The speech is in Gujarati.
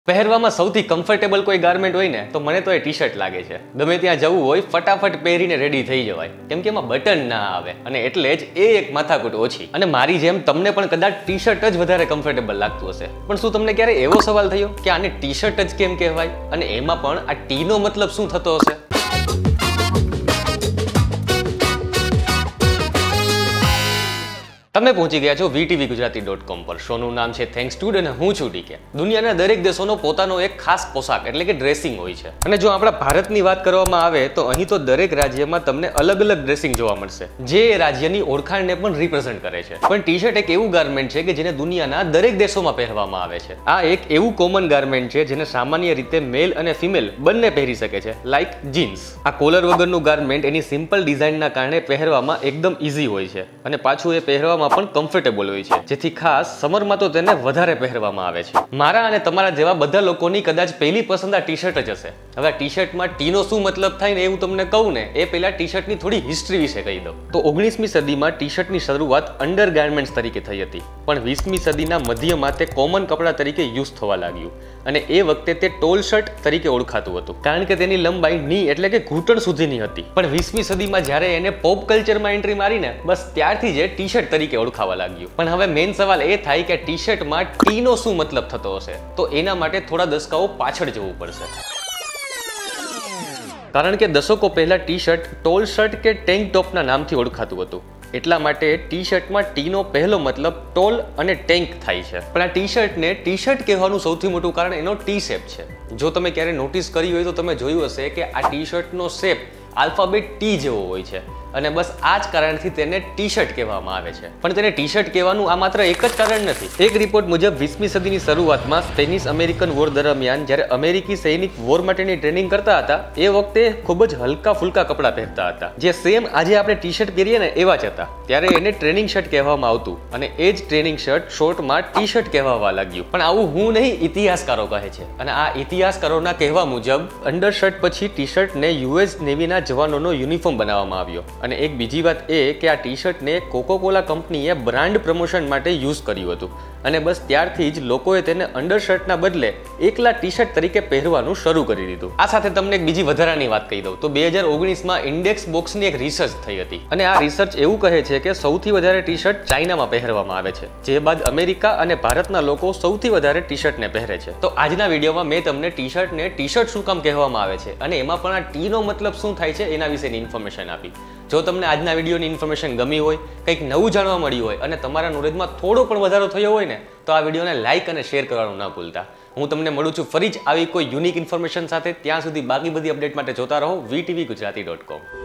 પહેરવામાં સૌથી કમ્ફર્ટેબલ કોઈ ગાર્મેન્ટ હોય ને તો મને તો એ ટી-શર્ટ લાગે છે. ગમે ત્યાં જવું હોય ફટાફટ પહેરીને રેડી થઈ જવાય, કેમ કે એમાં બટન ના આવે અને એટલે જ એ એક માથાકૂટ ઓછી. અને મારી જેમ તમને પણ કદાચ ટી-શર્ટ જ વધારે કમ્ફર્ટેબલ લાગતું હશે, પણ શું તમને ક્યારે એવો સવાલ થયો કે આને ટી-શર્ટ જ કેમ કહેવાય અને એમાં પણ આ ટી નો મતલબ શું થતો હશે? તમે પહોંચી ગયા છો vtvgujarati.com પર. શોનું નામ છે થેન્ક્સ ટુ અને હું છું ડીકે. દુનિયાના દરેક દેશોનો પોતાનો એક ખાસ પોશાક એટલે કે ડ્રેસિંગ હોય છે. અને જો આપણા ભારતની વાત કરવામાં આવે તો અહીં તો દરેક રાજ્યમાં તમને અલગ અલગ ડ્રેસિંગ જોવા મળશે, જે એ રાજ્યની ઓળખાણને પણ રિપ્રેઝન્ટ કરે છે. પણ ટી-શર્ટ એક એવું ગાર્મેન્ટ છે કે જેને દુનિયાના દરેક દેશોમાં પહેરવામાં આવે છે. આ એક એવું કોમન ગાર્મેન્ટ છે જેને સામાન્ય રીતે મેલ અને ફિમેલ બંને પહેરી શકે છે, લાઈક જીન્સ. આ કોલર વગરનું ગાર્મેન્ટ એની સિમ્પલ ડિઝાઇનના કારણે પહેરવામાં એકદમ ઇઝી હોય છે અને પાછું એ પહેરવામાં પણ કમ્ફર્ટેબલ હોય છે, જેથી ખાસ સમરમાં તો તેને વધારે પહેરવામાં આવે છે. મારા અને તમારા જેવા બધા લોકોની કદાચ પહેલી પસંદ આ ટી-શર્ટ જ હશે. હવે આ ટી-શર્ટમાં ટી નો શું મતલબ થાય ને એવું તમને કહું ને એ પહેલા ટી-શર્ટની થોડી હિસ્ટ્રી વિશે કહી દઉં. તો 19મી સદીમાં ટી-શર્ટની શરૂઆત અંડર ગાર્મેન્ટ્સ તરીકે થઈ હતી, પણ 20મી સદીના મધ્યમાં તે કોમન કપડા તરીકે યુઝ થવા લાગ્યું અને એ વખતે તે ટોલ શર્ટ તરીકે ઓળખાતું હતું, કારણ કે તેની લંબાઈ ની એટલે કે ઘૂંટણ સુધીની હતી. પણ 20મી સદીમાં જ્યારે એને પોપ કલ્ચરમાં એન્ટ્રી મારીને બસ ત્યારથી જ ટી-શર્ટ તરીકે ઓળખાવા લાગ્યું. પણ હવે મેઇન સવાલ એ થાય કે ટી-શર્ટમાં ટી નો શું મતલબ થતો હશે? તો એના માટે થોડા દશકાઓ પાછળ જવું પડશે, કારણ કે દશકો પહેલા ટી-શર્ટ ટોલ શર્ટ કે ટેન્ક ટોપના નામથી ઓળખાતું હતું. એટલા માટે ટી-શર્ટમાં ટી નો પહેલો મતલબ ટોલ અને ટેન્ક થાય છે. પણ આ ટી-શર્ટને ટી-શર્ટ કહેવાનું સૌથી મોટું કારણ એનો ટી શેપ છે. જો તમે ક્યારે નોટિસ કરી હોય તો તમે જોયું હશે કે આ ટી-શર્ટનો શેપ આલ્ફાબેટ ટી જેવો હોય છે અને બસ આ જ કારણથી તેને ટી-શર્ટ કહેવામાં આવે છે. પણ તેને ટી-શર્ટ કહેવાનું આ માત્ર એક જ કારણ નથી. એક રિપોર્ટ મુજબ 20મી સદીની શરૂઆતમાં સ્પેનિશ અમેરિકન વોર દરમિયાન જ્યારે અમેરિકી સૈનિક વોર માટેની ટ્રેનિંગ કરતા હતા એ વખતે ખૂબ જ હલકા ફુલકા કપડાં પહેરતા હતા, જે સેમ આજે આપણે ટી-શર્ટ પહેરીએ ને એવા જ હતા. ત્યારે એને ટ્રેનિંગ શર્ટ કહેવામાં આવતું અને એ જ ટ્રેનિંગ શર્ટ શોર્ટમાં ટી-શર્ટ કહેવાવા લાગ્યું. પણ આવું હું નહીં, ઇતિહાસકારો કહે છે. અને આ ઇતિહાસકારોના કહેવા મુજબ અંડરશર્ટ પછી ટી-શર્ટને યુએસ નેવીના જવાનોનો યુનિફોર્મ બનાવવામાં આવ્યો. અને એક બીજી વાત એ કે આ ટી-શર્ટને કોકો-કોલા કંપનીએ બ્રાન્ડ પ્રમોશન માટે યુઝ કર્યું હતું અને બસ ત્યારથી જ લોકોએ તેને અંડરશર્ટના બદલે એકલા ટી-શર્ટ તરીકે પહેરવાનું શરૂ કરી દીધું. આ સાથે તમને એક બીજી વધારાની વાત કહી દઉં તો 2019માં ઇન્ડેક્સ બોક્સની એક રિસર્ચ થઈ હતી અને આ રિસર્ચ એવું કહે છે કે સૌથી વધારે ટી-શર્ટ ચાઇનામાં પહેરવામાં આવે છે, જે બાદ અમેરિકા અને ભારતના લોકો સૌથી વધારે ટી-શર્ટને પહેરે છે. તો આજના વિડીયોમાં મેં તમને ટી-શર્ટને ટી-શર્ટ શું કામ કહેવામાં આવે છે અને એમાં પણ આ ટી નો મતલબ શું થાય છે એના વિશેની ઇન્ફોર્મેશન આપી. જો તમને આજના વિડીયોની ઇન્ફોર્મેશન ગમી હોય, કંઈક નવું જાણવા મળ્યું હોય અને તમારા નોલેજમાં થોડો પણ વધારો થયો હોય ને તો આ વિડીયોને લાઇક અને શેર કરવાનું ના ભૂલતા. હું તમને મળું છું ફરી જ આવી કોઈ યુનિક ઇન્ફોર્મેશન સાથે. ત્યાં સુધી બાકી બધી અપડેટ માટે જોતા રહો vtvgujarati.com.